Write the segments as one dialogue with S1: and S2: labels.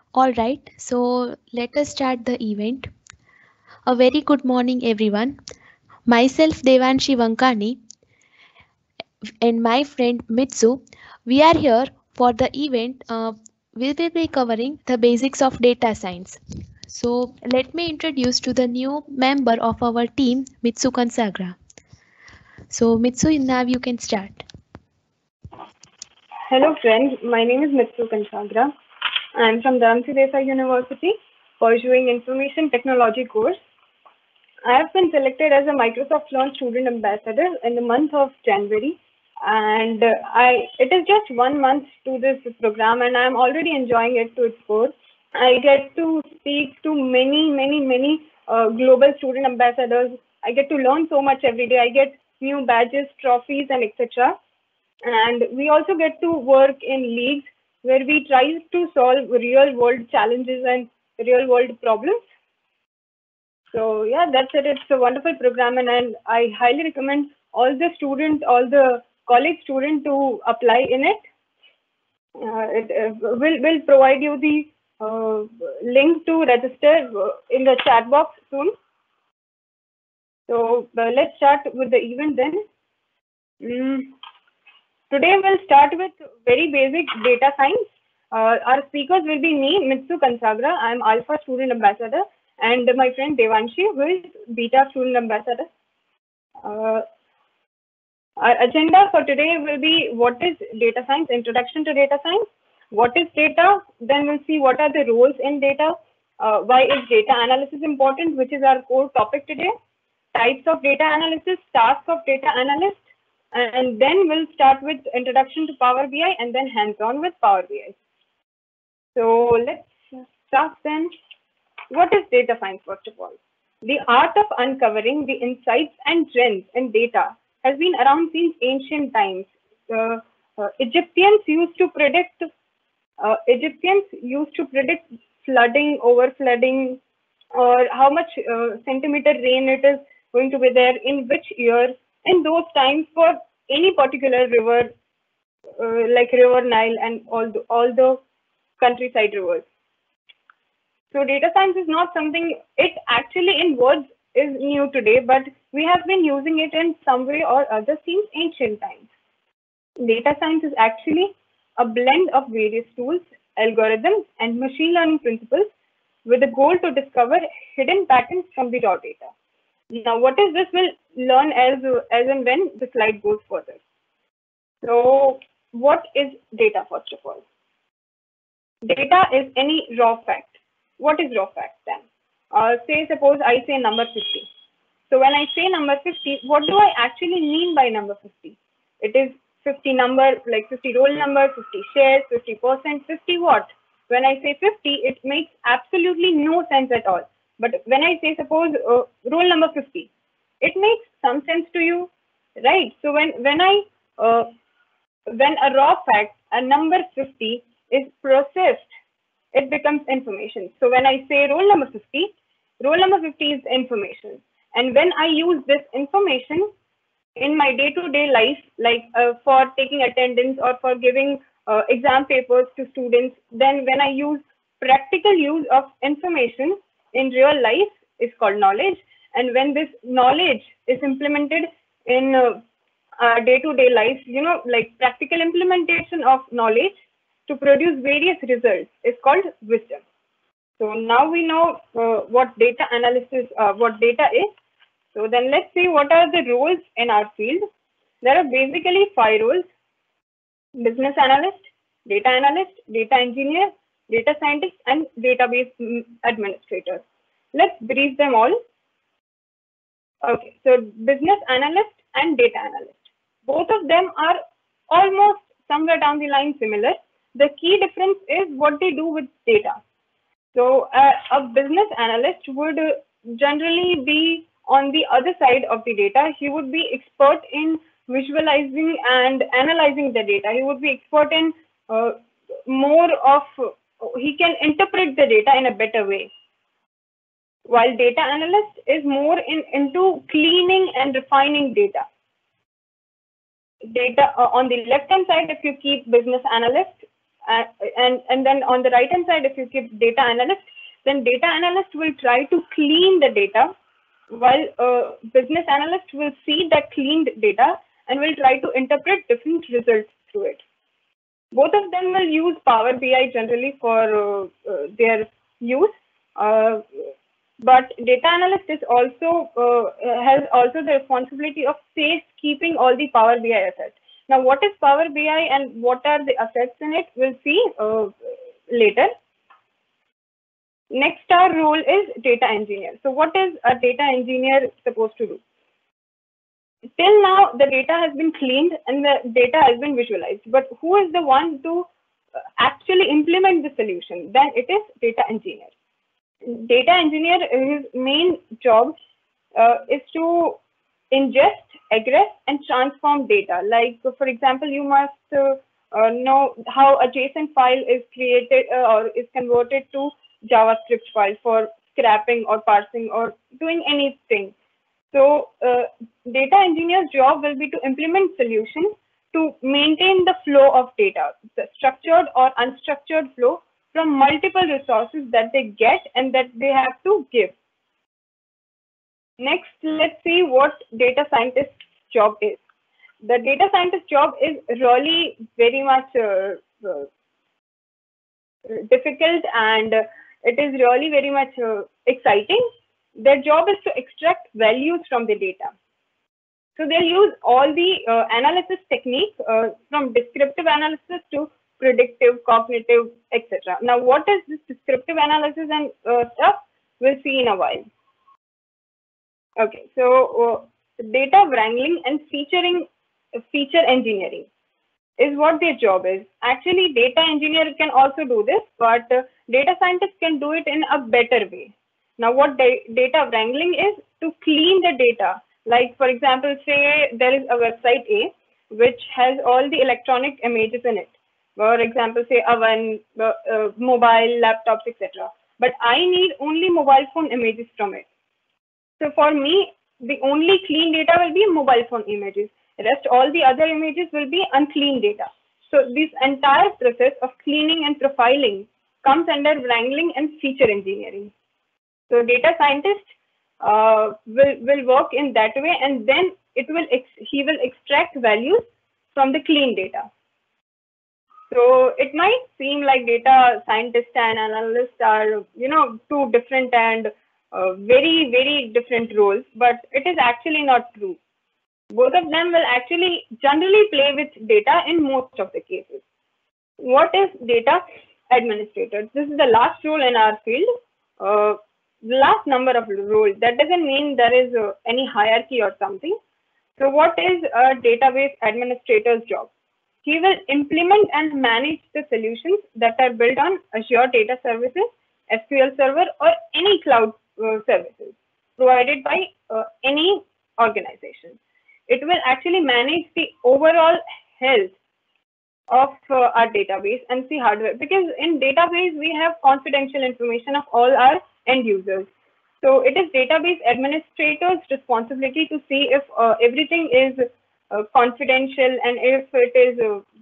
S1: All right, so let us start the event. A very good morning, everyone. Myself, Devanshi Vankani, and my friend Mitsu, we are here for the event. We will be covering the basics of data science. So, let me introduce to the new member of our team, Mitsu Kansagra. So, Mitsu, now you can start.
S2: Hello friends, my name is Mitsu Kanchagra. I am from Dhamti Desai University pursuing information technology course. I have been selected as a Microsoft Launch Student Ambassador in the month of January, and it is just 1 month to this program and I am already enjoying it to its core. I get to speak to many global student ambassadors. I get to learn so much every day. I get new badges, trophies, and etc. And we also get to work in leagues where we try to solve real world challenges and real world problems. So yeah, that's it. It's a wonderful program, and I highly recommend all the students, all the college students to apply in it. It will provide you the link to register in the chat box soon. So let's start with the event then. Mm, Today we'll start with very basic data science. Our speakers will be me, Mitsu Kansagra. I'm Alpha Student Ambassador, and my friend Devanshi, who is Beta Student Ambassador. Uh, our agenda for today will be what is data science, introduction to data science, what is data, then we'll see what are the roles in data, why is data analysis important, which is our core topic today, types of data analysis, tasks of data analyst, and then we'll start with introduction to Power BI and then hands-on with Power BI. So let's start then. What is data science, first of all? The art of uncovering the insights and trends in data has been around since ancient times. Uh, Egyptians used to predict flooding, over flooding, or how much centimeter rain it is going to be there in which year. In those times, for any particular river, like River Nile and all the countryside rivers. So data science is not something, it actually in words is new today, but we have been using it in some way or other since ancient times. Data science is actually a blend of various tools, algorithms, and machine learning principles with the goal to discover hidden patterns from the raw data. Now, what is this? We'll learn as and when the slide goes further. So, what is data, first of all? Data is any raw fact. What is raw fact then? Say, suppose I say number 50. So when I say number 50, what do I actually mean by number 50? It is 50 number, like 50 roll number, 50 shares, 50%, 50 what? When I say 50, it makes absolutely no sense at all. But when I say, suppose, roll number 50, it makes some sense to you, right? So uh, when a raw fact, a number 50 is processed, it becomes information. So when I say roll number 50 is information. And when I use this information in my day-to-day life, like for taking attendance or for giving exam papers to students, then when I use practical use of information in real life is called knowledge. And when this knowledge is implemented in day-to-day life, like practical implementation of knowledge to produce various results is called wisdom. So now we know what data analysis, what data is. So then let's see what are the roles in our field. There are basically 5 roles: business analyst, data engineer, data scientist, and database administrator. Let's brief them all. Okay, so business analyst and data analyst. Both of them are almost somewhere down the line similar. The key difference is what they do with data. So a business analyst would generally be on the other side of the data. He would be expert in visualizing and analyzing the data. He would be expert in more of, he can interpret the data in a better way. While data analyst is more into cleaning and refining data. Data on the left hand side, if you keep business analyst and then on the right hand side, if you keep data analyst, then data analyst will try to clean the data, while business analyst will see that cleaned data and will try to interpret different results through it. Both of them will use Power BI generally for their use, but data analyst is also has also the responsibility of keeping all the Power BI assets. Now, what is Power BI and what are the assets in it? We'll see later. Next, our role is data engineer. So, what is a data engineer supposed to do? Till now, the data has been cleaned and the data has been visualized, but who is the one to actually implement the solution? Then it is data engineer. Data engineer, his main job is to ingest, egress, and transform data. Like, for example, you must know how a JSON file is created or is converted to JavaScript file for scrapping or parsing or doing anything. So data engineer's job will be to implement solutions to maintain the flow of data, the structured or unstructured flow from multiple resources that they get and that they have to give. Next, let's see what data scientist's job is. The data scientist's job is really very much difficult, and it is really very much exciting. Their job is to extract values from the data. So they'll use all the analysis techniques from descriptive analysis to predictive, cognitive, etc. Now, what is this descriptive analysis and stuff? We'll see in a while. Okay, so data wrangling and feature engineering is what their job is. Actually, data engineer can also do this, but data scientists can do it in a better way. Now, what data wrangling is to clean the data. Like, for example, say there is a website A which has all the electronic images in it. For example, say oven, mobile, laptops, etc. But I need only mobile phone images from it. So for me, the only clean data will be mobile phone images. Rest all the other images will be unclean data. So this entire process of cleaning and profiling comes under wrangling and feature engineering. So data scientist will work in that way, and then he will extract values from the clean data. So it might seem like data scientist and analyst are, two different and very, very different roles, but it is actually not true. Both of them will actually generally play with data in most of the cases. What is data administrator? This is the last role in our field, last number of roles. That doesn't mean there is any hierarchy or something. So what is a database administrator's job? He will implement and manage the solutions that are built on Azure Data Services, SQL Server, or any cloud services provided by any organization. It will actually manage the overall health of our database and the hardware, because in database we have confidential information of all our end users. So it is database administrator's responsibility to see if everything is confidential and if it is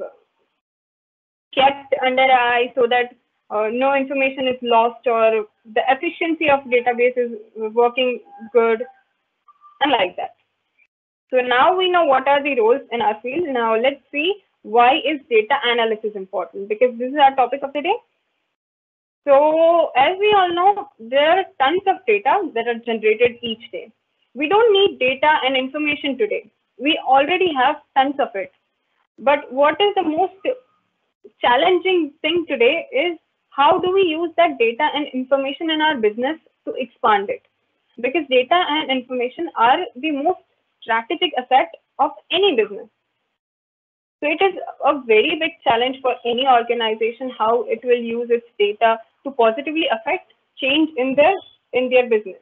S2: kept under eye so that no information is lost or the efficiency of database is working good and like that. So now we know what are the roles in our field. Now let's see why is data analysis important, because this is our topic of the day. So as we all know, there are tons of data that are generated each day. We don't need data and information today. We already have tons of it. But what is the most challenging thing today is how do we use that data and information in our business to expand it? Because data and information are the most strategic asset of any business. So it is a very big challenge for any organization how it will use its data to positively affect change in their business.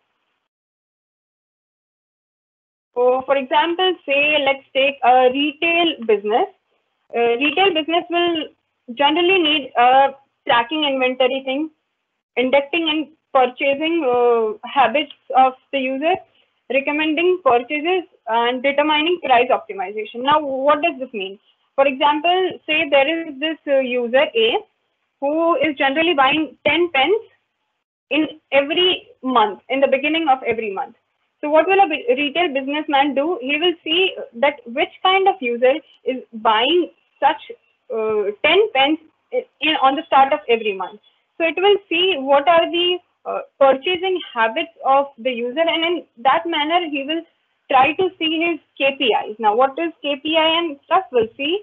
S2: So for example, say let's take a retail business. Retail business will generally need a tracking inventory thing, indexing and purchasing habits of the user, recommending purchases, and determining price optimization. Now, what does this mean? For example, say there is this user A who is generally buying 10 pens in every month, in the beginning of every month. So what will a retail businessman do? He will see that which kind of user is buying such 10 pens on the start of every month. So it will see what are the purchasing habits of the user, and in that manner he will try to see his KPIs. Now what is KPI and stuff? We'll see.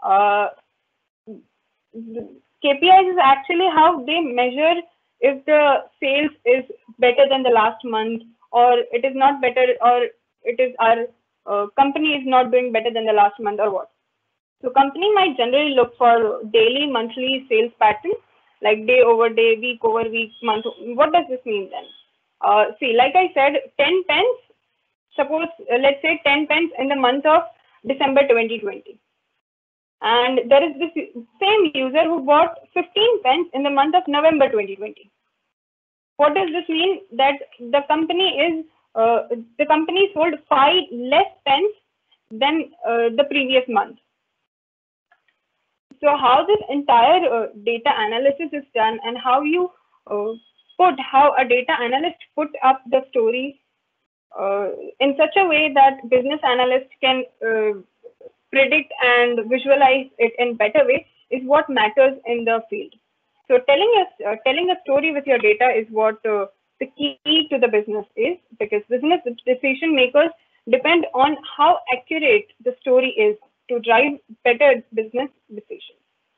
S2: KPIs is actually how they measure if the sales is better than the last month, or it is not better, or it is our company is not doing better than the last month, or what. So company might generally look for daily, monthly sales patterns, like day over day, week over week, month. What does this mean then? See, like I said, 10 pens, suppose, let's say 10 pens in the month of December 2020. And there is this same user who bought 15 pens in the month of November 2020. What does this mean? That the company sold 5 less pens than the previous month. So how this entire data analysis is done, and how you how a data analyst put up the story in such a way that business analyst can predict and visualize it in better way, is what matters in the field. So telling a story with your data is what the key to the business is, because business decision makers depend on how accurate the story is to drive better business decisions.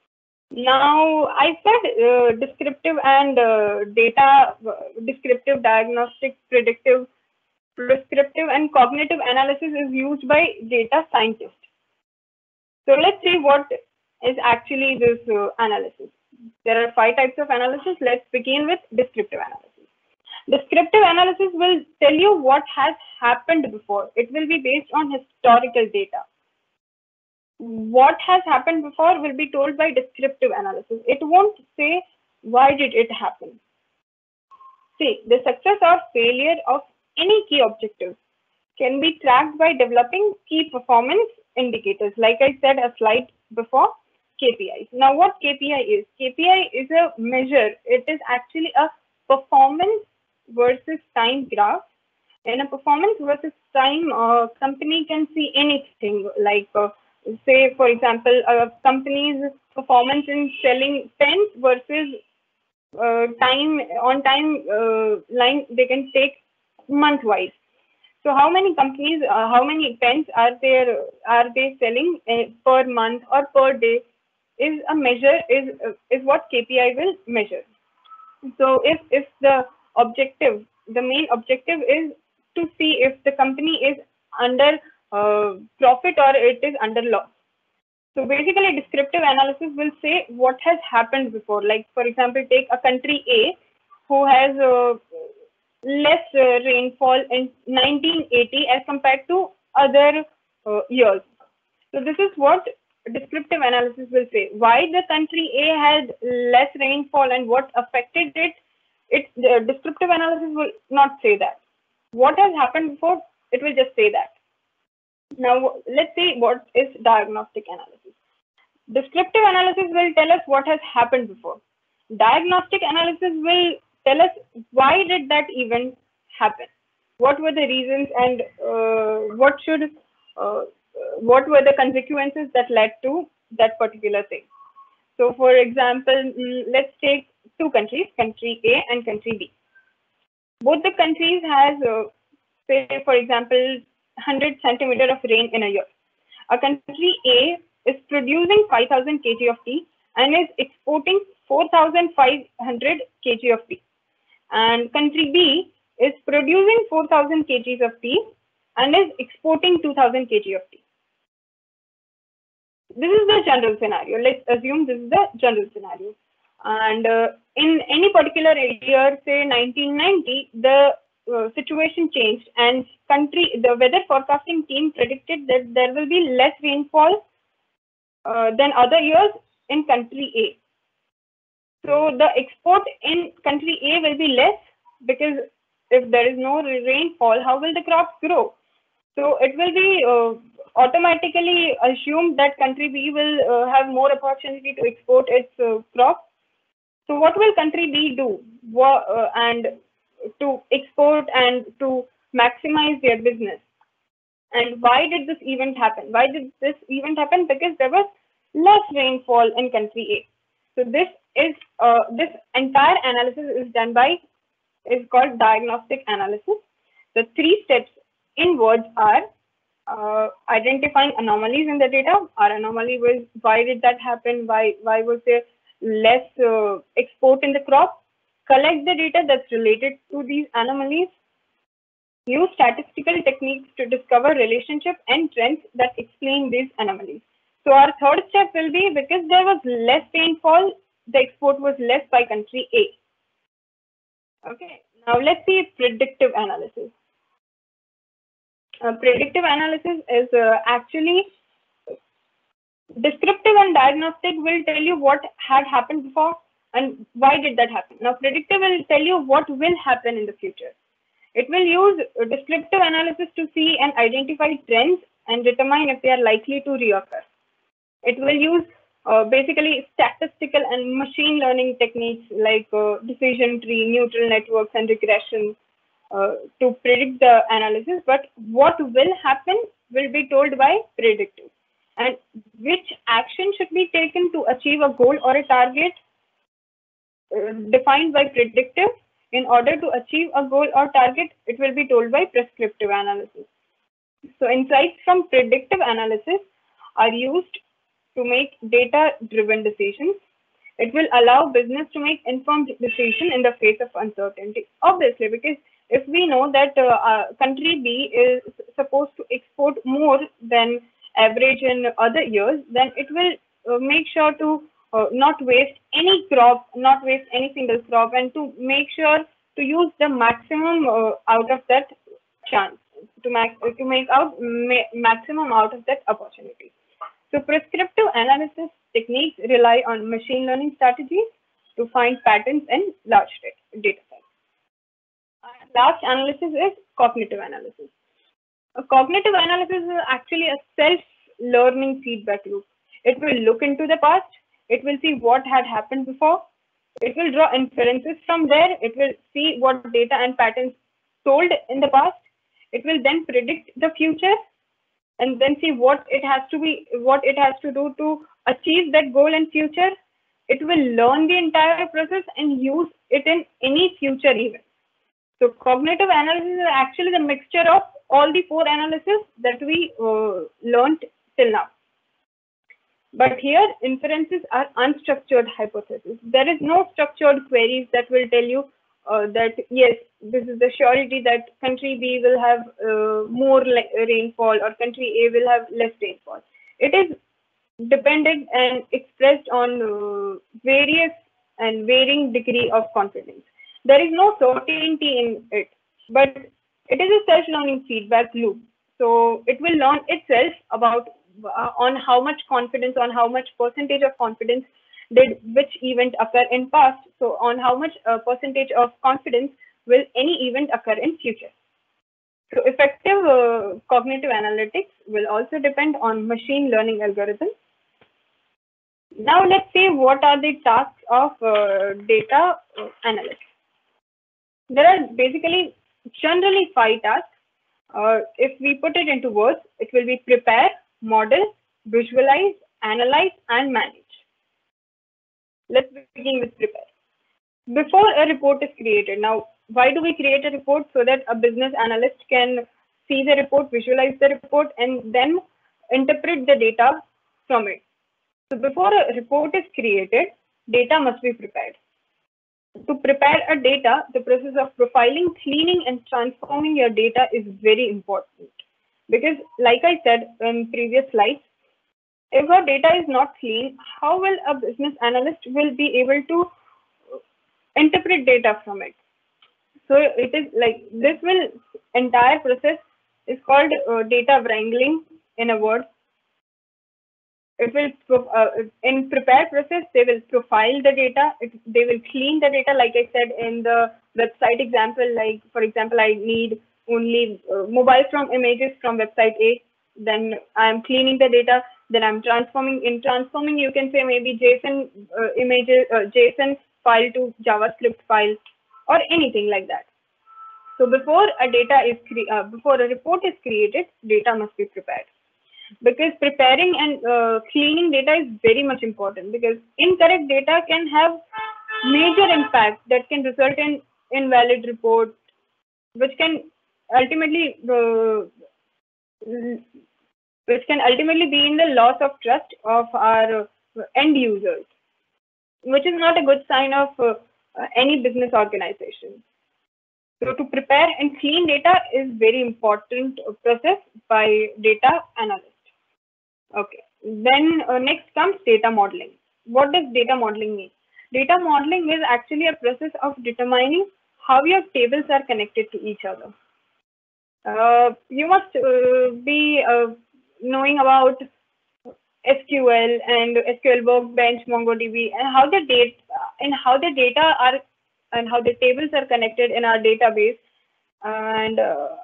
S2: Now, I said descriptive and descriptive, diagnostic, predictive, prescriptive, and cognitive analysis is used by data scientists. So let's see what is actually this analysis. There are 5 types of analysis. Let's begin with descriptive analysis. Descriptive analysis will tell you what has happened before. It will be based on historical data. What has happened before will be told by descriptive analysis. It won't say why did it happen. See, the success or failure of any key objective can be tracked by developing key performance indicators. Like I said a slide before, KPIs. Now what KPI is? KPI is a measure. It is actually a performance versus time graph. In a performance versus time, company can see anything, like say for example a company's performance in selling pens versus time line they can take month wise. So how many companies, how many pens are they selling per month or per day is a measure, is what KPI will measure. So if the objective, the main objective is to see if the company is under profit or it is under loss. So basically descriptive analysis will say what has happened before. Like for example, take a country A who has less rainfall in 1980 as compared to other years. So this is what descriptive analysis will say. Why the country A had less rainfall and what affected it. The descriptive analysis will not say that. What has happened before, it will just say that. Now let's see what is diagnostic analysis. Descriptive analysis will tell us what has happened before. Diagnostic analysis will tell us why did that event happen, what were the reasons, and what were the consequences that led to that particular thing. So for example, let's take 2 countries, country A and country B. Both the countries has say for example 100 centimeter of rain in a year. A country A is producing 5,000 kg of tea and is exporting 4,500 kg of tea. And country B is producing 4,000 kg of tea and is exporting 2,000 kg of tea. This is the general scenario. Let's assume this is the general scenario. And in any particular year, say 1990, the situation changed, and the weather forecasting team predicted that there will be less rainfall than other years in country A. So the export in country A will be less, because if there is no rainfall, how will the crops grow? So it will be automatically assumed that country B will have more opportunity to export its crop. So what will country B do and to export and to maximize their business? And why did this event happen? Why did this event happen? Because there was less rainfall in country A. So this entire analysis is called diagnostic analysis. The three steps in words are identifying anomalies in the data. Our anomaly was, why did that happen? Why was there less export in the crop? Collect the data that's related to these anomalies. Use statistical techniques to discover relationships and trends that explain these anomalies. So our third step will be, because there was less rainfall, the export was less by country A. Okay, now let's see predictive analysis. Predictive analysis is actually descriptive and diagnostic will tell you what had happened before and why did that happen. Now predictive will tell you what will happen in the future. It will use descriptive analysis to see and identify trends and determine if they are likely to reoccur. It will use basically statistical and machine learning techniques like decision tree, neural networks, and regression to predict the analysis. But what will happen will be told by predictive. And which action should be taken to achieve a goal or a target defined by predictive. In order to achieve a goal or target, it will be told by prescriptive analysis. So insights from predictive analysis are used to make data-driven decisions. It will allow business to make informed decisions in the face of uncertainty. Obviously, because if we know that country B is supposed to export more than average in other years, then it will make sure to not waste any crop, not waste any single crop, and to make sure to use the maximum out of that chance, to make out maximum out of that opportunity. So prescriptive analysis techniques rely on machine learning strategies to find patterns in large data sets. Last analysis is cognitive analysis. A cognitive analysis is actually a self-learning feedback loop. It will look into the past. It will see what had happened before. It will draw inferences from there. It will see what data and patterns told in the past. It will then predict the future and then see what it has to do to achieve that goal in future. It will learn the entire process and use it in any future event. So cognitive analysis is actually the mixture of all the four analyses that we learned till now. But here, inferences are unstructured hypotheses. There is no structured queries that will tell you that, yes, this is the surety that country B will have more rainfall or country A will have less rainfall. It is dependent and expressed on various and varying degree of confidence. There is no certainty in it, but it is a self-learning feedback loop. So it will learn itself about on how much confidence, on how much percentage of confidence did which event occur in past. So on how much percentage of confidence will any event occur in future. So effective cognitive analytics will also depend on machine learning algorithms. Now let's see what are the tasks of data analysts. There are basically generally 5 tasks. If we put it into words, it will be prepare, model, visualize, analyze, and manage. Let's begin with prepare. Before a report is created, now why do we create a report? So that a business analyst can see the report, visualize the report, and then interpret the data from it. So before a report is created, data must be prepared. To prepare a data, the process of profiling, cleaning, and transforming your data is very important. Because like I said in previous slides, if our data is not clean, how will a business analyst will be able to interpret data from it? So it is like this will entire process is called data wrangling in a word. It will in prepare process, they will profile the data. They will clean the data, like I said in the website example. Like for example, I need only mobile from images from website A. Then I'm cleaning the data. Then I'm transforming. In transforming, you can say maybe JSON images, JSON file to JavaScript file or anything like that. So before a report is created, data must be prepared. Because preparing and cleaning data is very much important, because incorrect data can have major impact that can result in invalid report, which can ultimately be in the loss of trust of our end users, which is not a good sign of any business organization. So to prepare and clean data is very important process by data analyst. Okay, then next comes data modeling. What does data modeling mean? Data modeling is actually a process of determining how your tables are connected to each other. You must be knowing about SQL and SQL Workbench, MongoDB, and how the data are and how the tables are connected in our database, and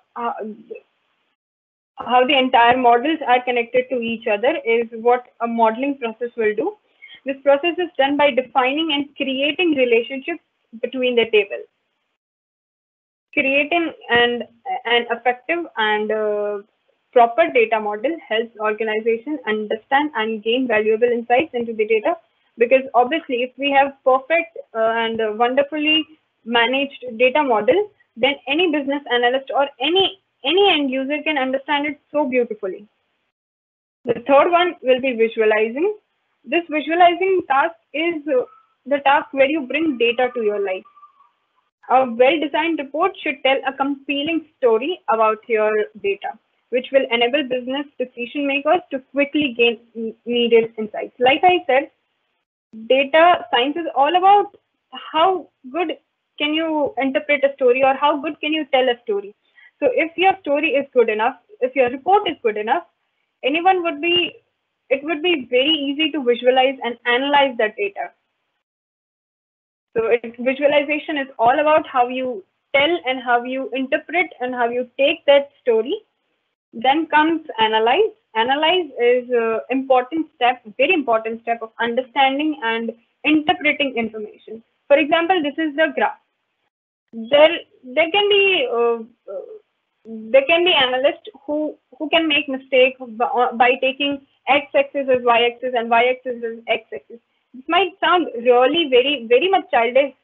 S2: how the entire models are connected to each other is what a modeling process will do. This process is done by defining and creating relationships between the tables. Creating an effective and proper data model helps organizations understand and gain valuable insights into the data, because obviously if we have perfect and wonderfully managed data model, then any business analyst or any end user can understand it so beautifully. The third one will be visualizing. This visualizing task is the task where you bring data to your life. A well-designed report should tell a compelling story about your data, which will enable business decision makers to quickly gain needed insights. Like I said, data science is all about how good can you interpret a story, or how good can you tell a story. So if your story is good enough, if your report is good enough, it would be very easy to visualize and analyze that data. So visualization is all about how you tell and how you interpret and how you take that story. Then comes analyze. Analyze is a very important step of understanding and interpreting information. For example, this is the graph. There can be analysts who can make mistakes by taking x-axis as y-axis and y-axis as x-axis. This might sound really very much childish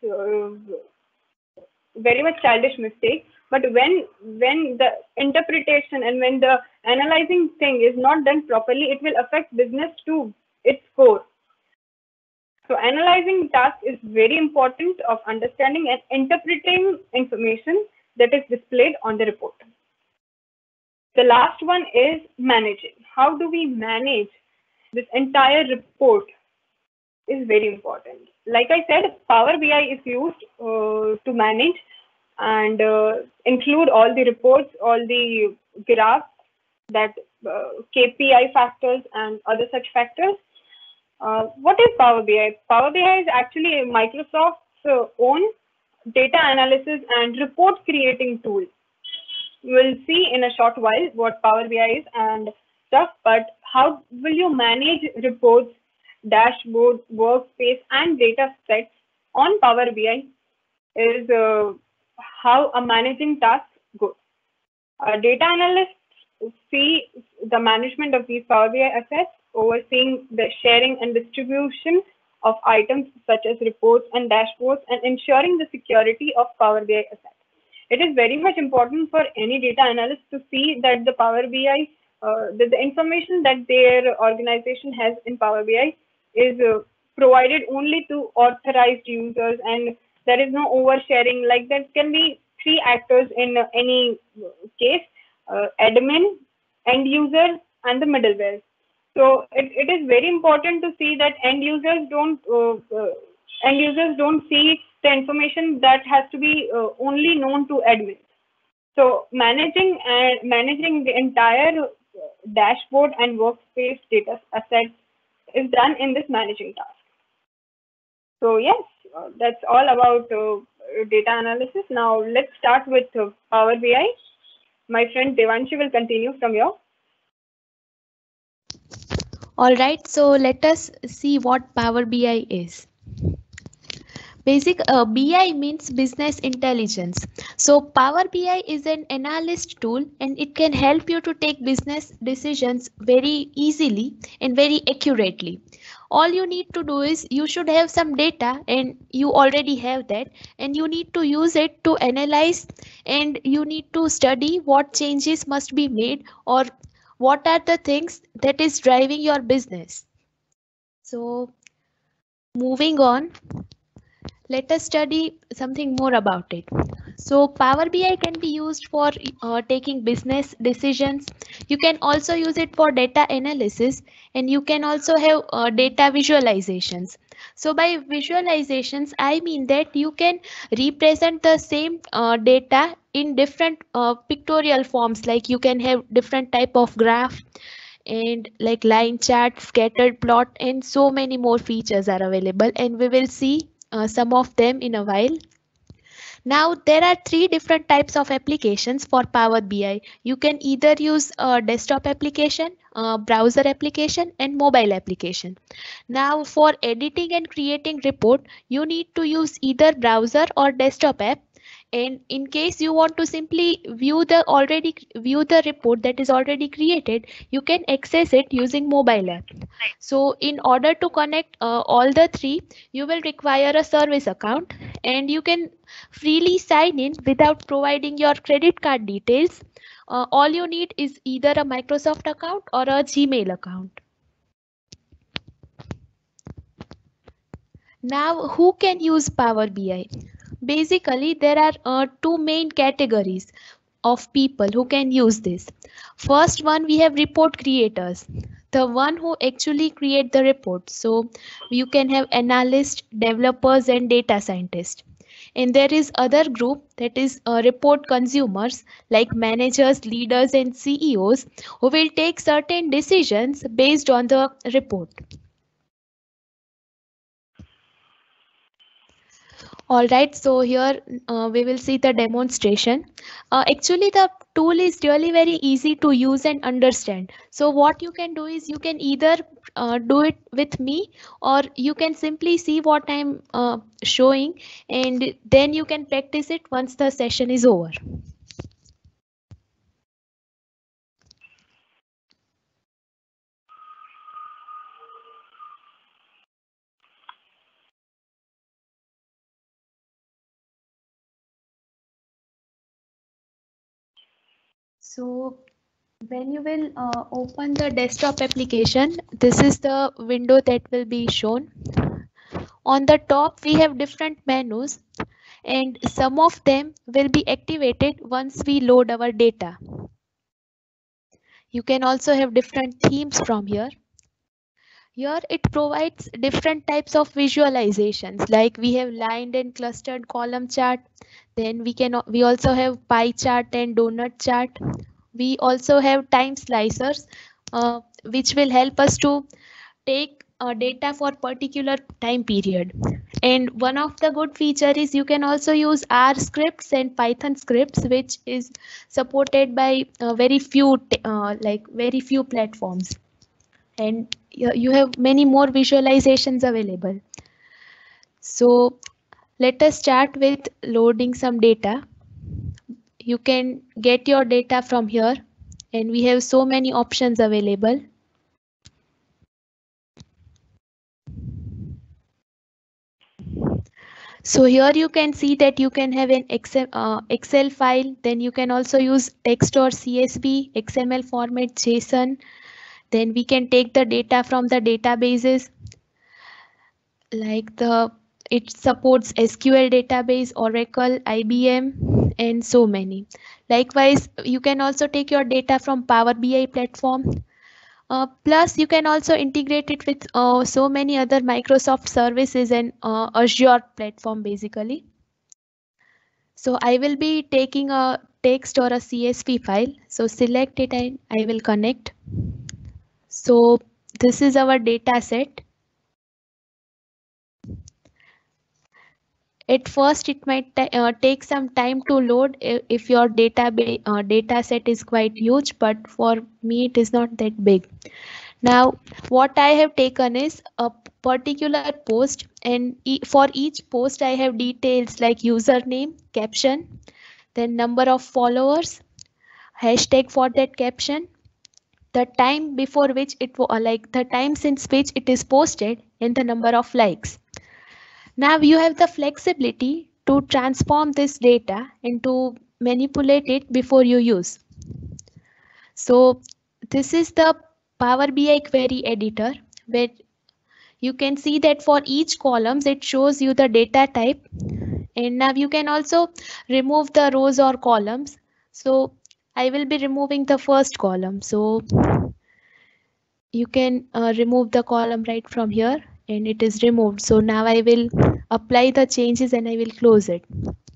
S2: mistake, but when the interpretation and when the analyzing thing is not done properly, it will affect business to its core. So analyzing task is very important of understanding and interpreting information that is displayed on the report. The last one is managing. How do we manage this entire report is very important. Like I said, Power BI is used to manage and include all the reports, all the graphs, that KPI factors and other such factors. What is Power BI? Power BI is actually Microsoft's own data analysis and report creating tool. We'll see in a short while what Power BI is and stuff, but how will you manage reports, dashboard, workspace, and data sets on Power BI is how a managing task goes. Data analysts see the management of these Power BI assets, overseeing the sharing and distribution of items such as reports and dashboards, and ensuring the security of Power BI assets. It is very much important for any data analyst to see that the Power BI, that the information that their organization has in Power BI is provided only to authorized users, and there is no oversharing. Like there can be three actors in any case: admin, end user, and the middleware. So it is very important to see that end users don't see the information that has to be only known to admins. So managing the entire dashboard and workspace data assets is done in this managing task. So yes, that's all about data analysis. Now let's start with Power BI. My friend Devanshi will continue from here.
S1: All right, so let us see what Power BI is. BI means business intelligence. So Power BI is an analyst tool and it can help you to take business decisions very easily and very accurately. All you need to do is you should have some data and you already have that, and you need to use it to analyze, and you need to study what changes must be made or what are the things that is driving your business. So moving on, let us study something more about it. So Power BI can be used for taking business decisions. You can also use it for data analysis, and you can also have data visualizations. So by visualizations, I mean that you can represent the same data in different pictorial forms, like you can have different type of graph and like line chart, scattered plot, and so many more features are available, and we will see some of them in a while. Now there are three different types of applications for Power BI. You can either use a desktop application, a browser application, and mobile application. Now for editing and creating report, you need to use either browser or desktop app. And in case you want to simply view the report that is already created, you can access it using mobile app. So in order to connect all the three, you will require a service account, and you can freely sign in without providing your credit card details. All you need is either a Microsoft account or a Gmail account. Now, who can use Power BI? Basically, there are two main categories of people who can use this. First one, we have report creators, the one who actually create the report. So you can have analysts, developers, and data scientists. And there is other group, that is report consumers, like managers, leaders, and CEOs, who will take certain decisions based on the report. All right, so here we will see the demonstration. Actually, the tool is really very easy to use and understand. So what you can do is you can either do it with me, or you can simply see what I'm showing, and then you can practice it once the session is over. So when you will open the desktop application, this is the window that will be shown. On the top, we have different menus, and some of them will be activated once we load our data. You can also have different themes from here. Here it provides different types of visualizations, like we have lined and clustered column chart. Then we also have pie chart and donut chart. We also have time slicers, which will help us to take data for particular time period. And one of the good feature is you can also use R scripts and Python scripts, which is supported by very few platforms. And you have many more visualizations available. So let us start with loading some data. You can get your data from here, and we have so many options available. So here you can see that you can have an Excel file, then you can also use text or CSV, XML format, JSON. Then we can take the data from the databases, like it supports SQL database, Oracle, IBM, and so many. Likewise, you can also take your data from Power BI platform. Plus, you can also integrate it with so many other Microsoft services and Azure platform basically. So I will be taking a text or a CSV file. So select it and I will connect. So this is our data set. At first, it might take some time to load if your data set is quite huge, but for me, it is not that big. Now, what I have taken is a particular post, and for each post I have details like username, caption, then number of followers, hashtag for that caption, the time before which like the time since which it is posted, and the number of likes. Now you have the flexibility to transform this data and to manipulate it before you use. So this is the Power BI query editor, where you can see that for each columns it shows you the data type, and now you can also remove the rows or columns. So I will be removing the first column. So you can remove the column right from here, and it is removed. So now I will apply the changes and I will close it.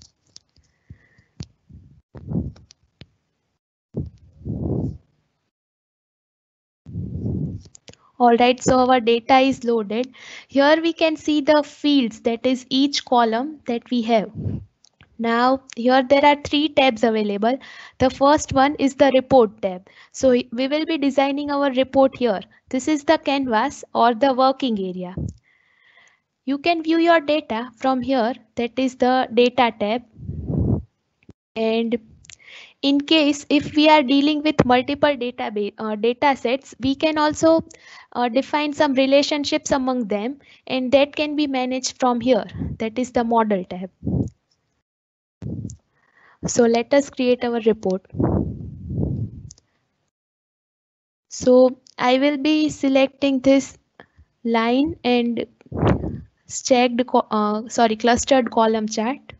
S1: All right, so our data is loaded. Here we can see the fields, that is each column that we have. Now here there are three tabs available. The first one is the report tab. So we will be designing our report here. This is the canvas or the working area. You can view your data from here, that is the data tab. And in case if we are dealing with multiple data sets, we can also define some relationships among them, and that can be managed from here, that is the model tab. So let us create our report. So I will be selecting this line and clustered column chart.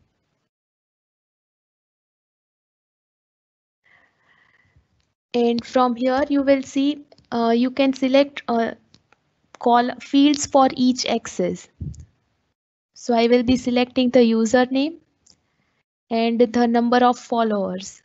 S1: And from here you will see you can select fields for each axis. So I will be selecting the username and the number of followers.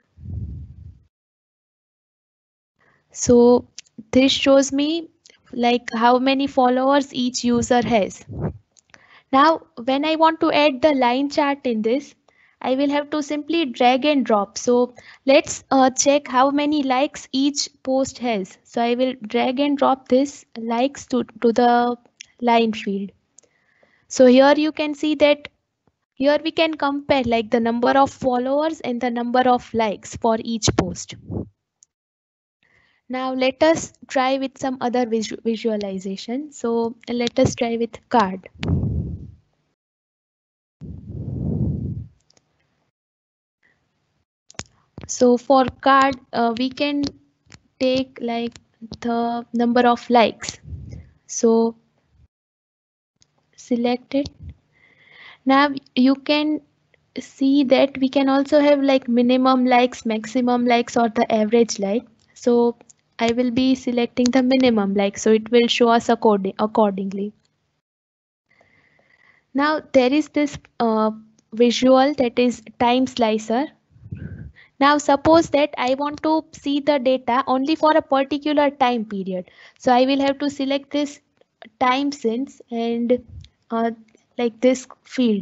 S1: So this shows me like how many followers each user has. Now when I want to add the line chart in this, I will have to simply drag and drop. So let's check how many likes each post has. So I will drag and drop this likes to the line field. So here you can see that here we can compare like the number of followers and the number of likes for each post. Now let us try with some other visualization. So let us try with card. So for card, we can take like the number of likes. So select it. Now you can see that we can also have like minimum likes, maximum likes, or the average like. So I will be selecting the minimum like, so it will show us accordingly. Now there is this visual, that is time slicer. Now suppose that I want to see the data only for a particular time period. So I will have to select this time since and like this field.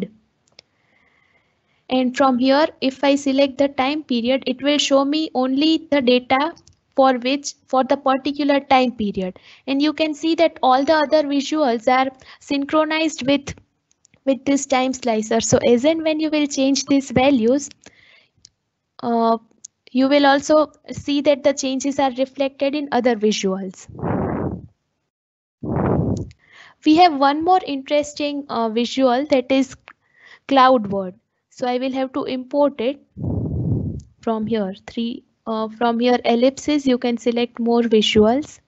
S1: And from here, if I select the time period, it will show me only the data for the particular time period. And you can see that all the other visuals are synchronized with this time slicer. So as and when you will change these values, uh, you will also see that the changes are reflected in other visuals. We have one more interesting visual, that is cloud word. So I will have to import it from here. From here ellipses, you can select more visuals.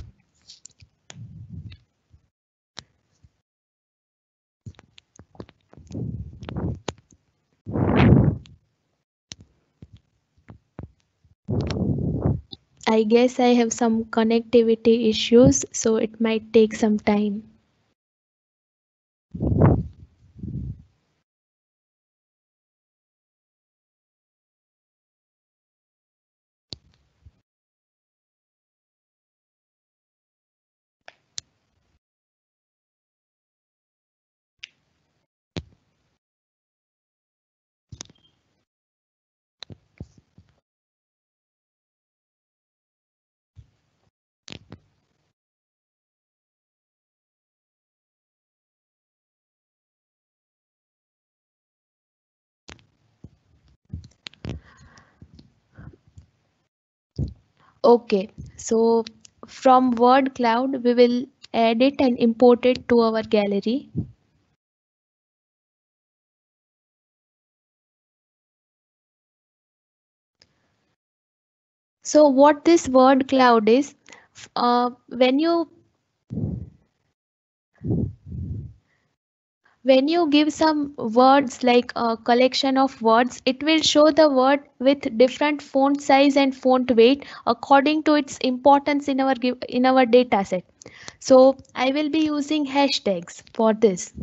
S1: I guess I have some connectivity issues, so it might take some time. Okay, so from word cloud, we will add it and import it to our gallery. So what this word cloud is, when you give some words like a collection of words, it will show the word with different font size and font weight according to its importance in our data set. So I will be using hashtags for this.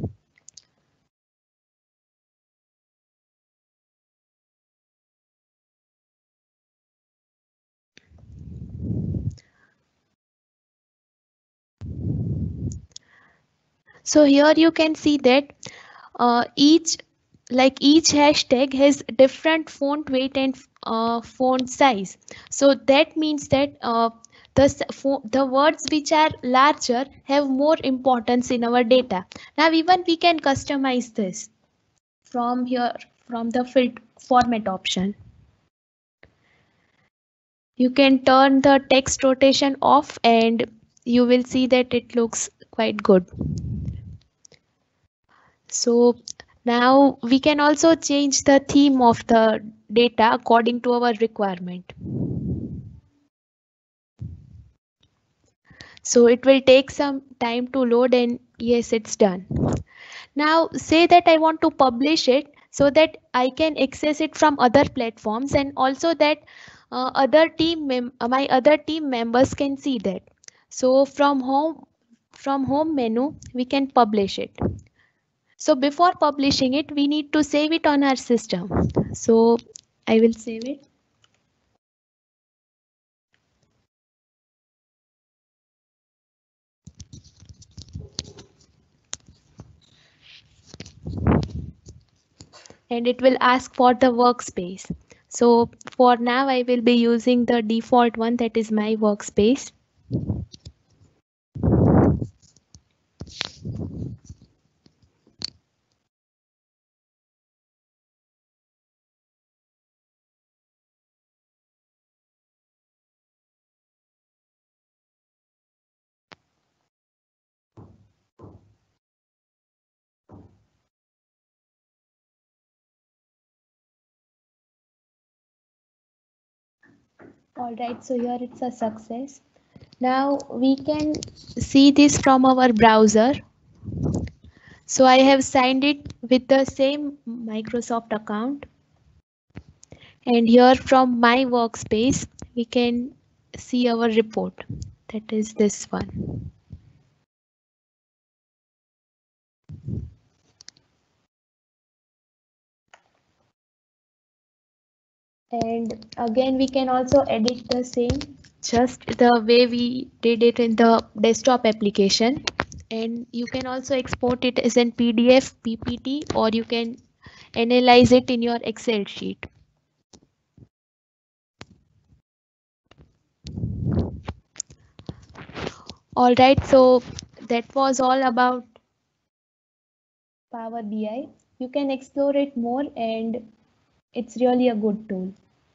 S1: So here you can see that each hashtag has different font weight and font size. So that means that the words which are larger have more importance in our data. Now even we can customize this from here, from the format option. You can turn the text rotation off and you will see that it looks quite good. So now we can also change the theme of the data according to our requirement. So it will take some time to load, and yes, it's done. Now say that I want to publish it so that I can access it from other platforms, and also that my other team members can see that. So from home menu we can publish it. So before publishing it, we need to save it on our system. So I will save it. And it will ask for the workspace. So for now, I will be using the default one, that is my workspace. All right, so here it's a success. Now we can see this from our browser. So I have signed it with the same Microsoft account. And here from my workspace, we can see our report. That is this one. And again, we can also edit the same, just the way we did it in the desktop application. And you can also export it as an PDF, PPT, or you can analyze it in your Excel sheet. All right, so that was all about Power BI. You can explore it more, and it's really a good tool.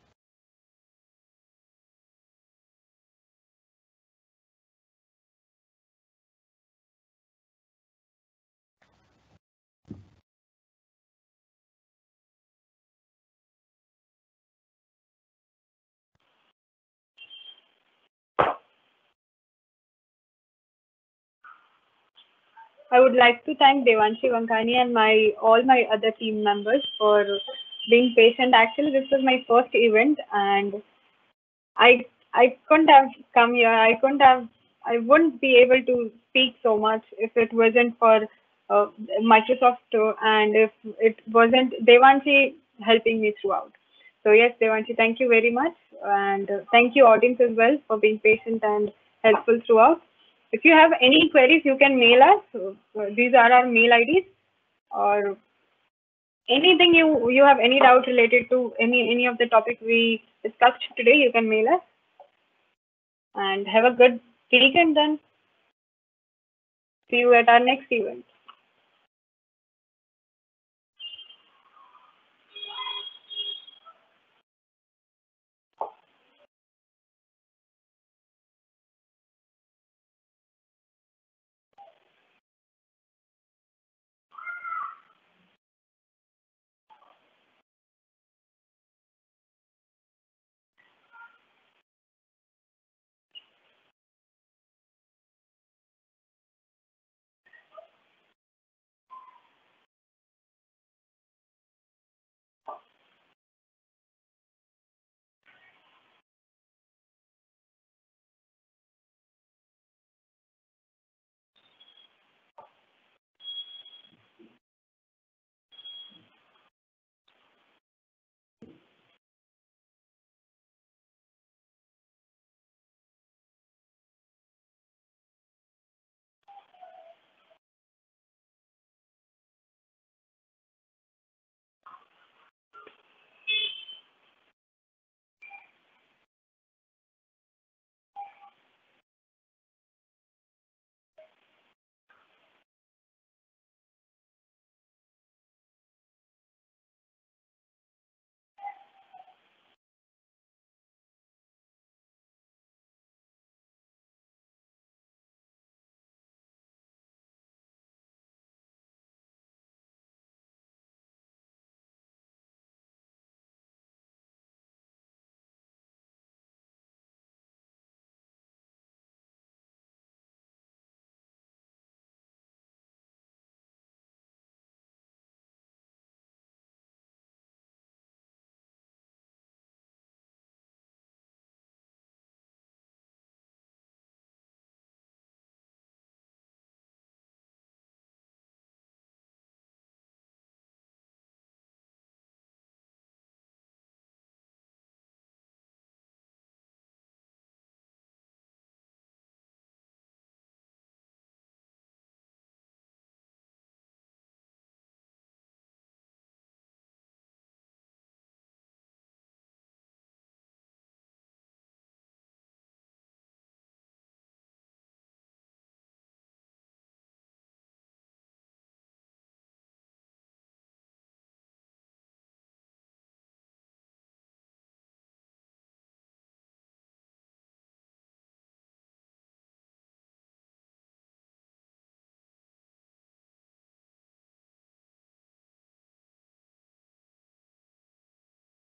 S2: I would like to thank Devanshi Vankani and all my other team members for being patient. Actually, this was my first event, and I couldn't have come here. I wouldn't be able to speak so much if it wasn't for Microsoft and if it wasn't Devanshi helping me throughout. So yes, Devanshi, thank you very much, and thank you audience as well for being patient and helpful throughout. If you have any queries, you can mail us. These are our mail IDs, or anything you have any doubt related to any of the topic we discussed today, you can mail us. And have a good weekend then. See you at our next event.